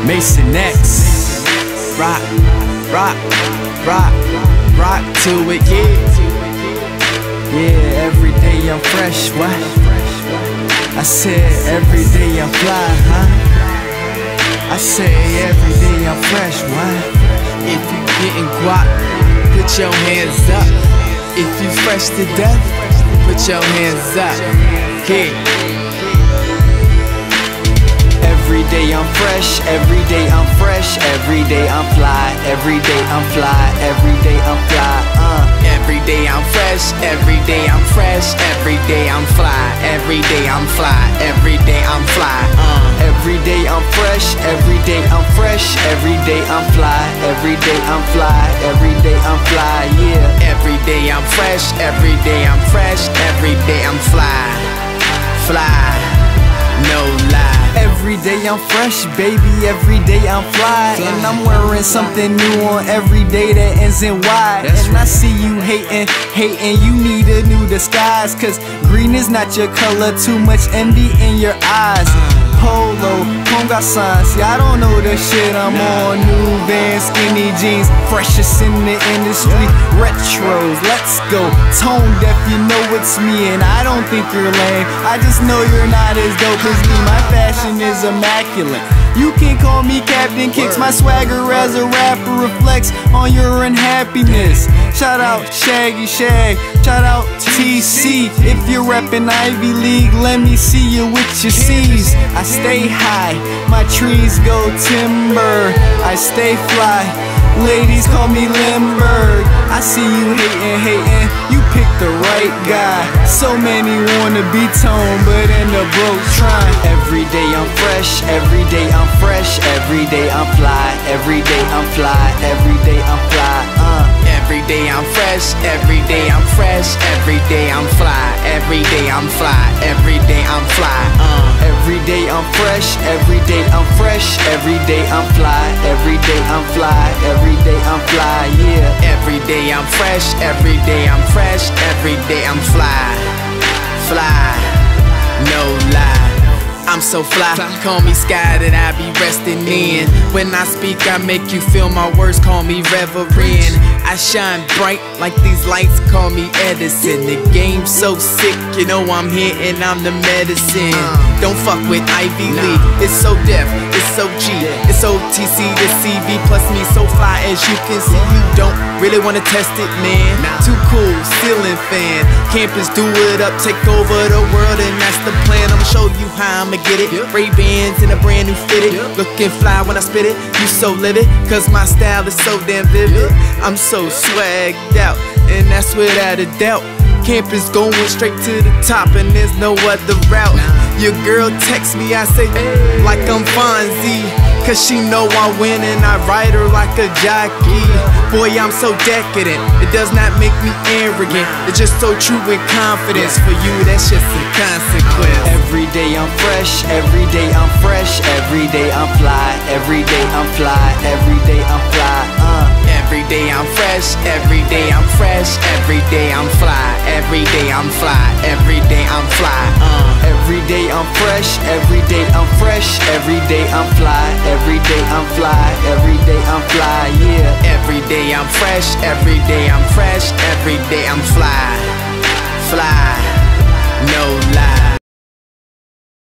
Mason X. Rock, rock, rock, rock to it, yeah. Yeah, every day I'm fresh, what? I said every day I'm fly, huh? I say every day I'm fresh, what? If you getting guap, put your hands up. If you fresh to death, put your hands up. Yeah. Every day I'm fresh, every day I'm fresh, every day I'm fly, every day I'm fly, every day I'm fly, Every day I'm fresh, every day I'm fresh, every day I'm fly, every day I'm fly, every day I'm fly, Every day I'm fresh, every day I'm fresh, every day I'm fly, every day I'm fly, every day I'm fly, yeah. Every day I'm fresh, every day I'm fresh, every day I'm fly, no lie. Every day I'm fresh, baby, every day I'm fly. And I'm wearing something new on every day that ends in Y. And I see you hating, you need a new disguise. Cause green is not your color, too much envy in your eyes. Polo, conga signs, yeah, I don't know the shit I'm on. New Vans, skinny jeans, freshest in the industry. Retros, let's go. Tone deaf, you know it's me, and I don't think you're lame. I just know you're not as dope as me. My fashion is immaculate. You can call me Captain Kicks. My swagger as a rapper reflects on your unhappiness. Shout out Shaggy Shag, shout out TC. If you're reppin' Ivy League, let me see you with your C's. I stay high, my trees go timber. I stay fly, ladies call me Lindbergh. I see you hating, you picked the right guy. So many wanna be Tone, but end up broke trying. Every day I'm fresh, every day I'm fresh, every day I'm fly, every day I'm fly, every day I'm fly, Every day I'm fresh, every day I'm fresh, every day I'm fly, every day I'm fly, every day I'm fly, Every day I'm fresh, every day I'm fresh, every day I'm fly, every day I'm fly, every day I'm fly, yeah. Every day I'm fresh, every day I'm fresh, every day I'm fly, no lie. I'm so fly, call me Sky that I be resting in. When I speak, I make you feel my words, call me Reverend. I shine bright like these lights, call me Edison. The game's so sick, you know I'm here and I'm the medicine. Don't fuck with Ivy League, it's so deaf, it's so G, it's OTC to CV. Plus me so fly as you can see. You don't really wanna test it, man. Too cool, ceiling fan. Campus do it up, take over the world, and that's the plan. I'ma show you how I'ma get it. Ray-Bans in a brand new fitted. Looking fly when I spit it. You so livid, cause my style is so damn vivid. I'm so swagged out, and that's without a doubt. Campus going straight to the top, and there's no other route. Your girl texts me, I say, like I'm Fonzie. Cause she know I win and I ride her like a jockey. Boy, I'm so decadent, it does not make me arrogant. It's just so true and confidence. For you, that's just a consequence. Every day I'm fresh, every day I'm fresh, every day I'm fly, every day I'm fly, every day I'm fly, Every day I'm fresh, every day I'm fresh, every day I'm fly, every day I'm fly, every day I'm fly, Every day I'm fresh, every day I'm fresh, every day I'm fly, every day I'm fly, every day I'm fly, yeah. Every day I'm fresh, every day I'm fresh, every day I'm fly, no lie.